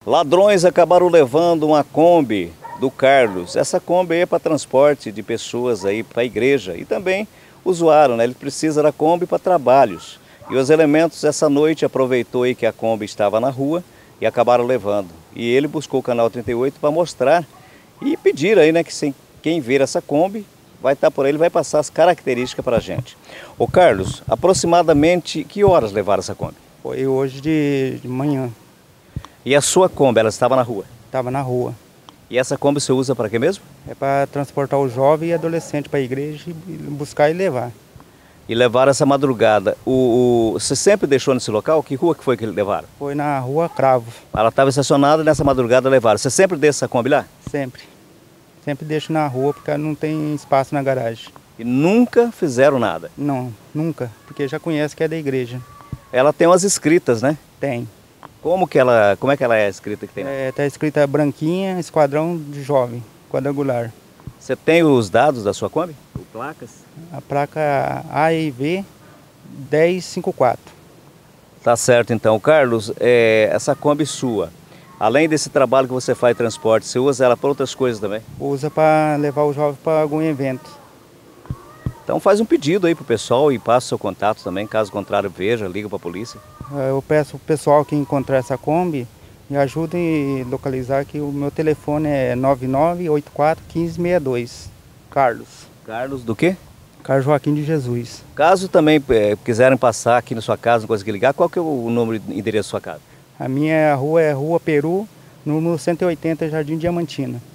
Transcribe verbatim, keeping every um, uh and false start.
Ladrões acabaram levando uma Kombi do Carlos. Essa Kombi é para transporte de pessoas aí para a igreja e também usuário, né? Ele precisa da Kombi para trabalhos. E os elementos essa noite aproveitou aí que a Kombi estava na rua e acabaram levando. E ele buscou o Canal trinta e oito para mostrar e pedir aí, né, que sem, quem ver essa Kombi vai estar por aí, ele vai passar as características para a gente. Ô Carlos, aproximadamente que horas levaram essa Kombi? Foi hoje de, de manhã. E a sua Kombi, ela estava na rua? Estava na rua. E essa Kombi você usa para quê mesmo? É para transportar o jovem e adolescente para a igreja e buscar e levar. E levaram essa madrugada. O, o, você sempre deixou nesse local? Que rua que foi que eles levaram? Foi na rua Cravo. Ela estava estacionada e nessa madrugada levaram. Você sempre deixa essa Kombi lá? Sempre. Sempre deixo na rua porque não tem espaço na garagem. E nunca fizeram nada? Não, nunca. Porque já conhece que é da igreja. Ela tem umas escritas, né? Tem. Como que ela, como é que ela é a escrita que tem? É, tá escrita branquinha, esquadrão de jovem, quadrangular. Você tem os dados da sua Kombi? Ou placas? A placa A I V dez cinquenta e quatro. Tá certo então. Carlos, é, essa Kombi sua, além desse trabalho que você faz de transporte, você usa ela para outras coisas também? Usa para levar o jovem para algum evento. Então faz um pedido aí pro pessoal e passa o seu contato também, caso contrário veja, liga para a polícia. Eu peço pro pessoal que encontrar essa Kombi, me ajudem a localizar que o meu telefone é nove nove oito quatro um cinco seis dois. Carlos. Carlos do quê? Carlos Joaquim de Jesus. Caso também é, quiserem passar aqui na sua casa, não conseguir ligar, qual que é o número e endereço da sua casa? A minha rua é Rua Peru, número cento e oitenta, Jardim Diamantina.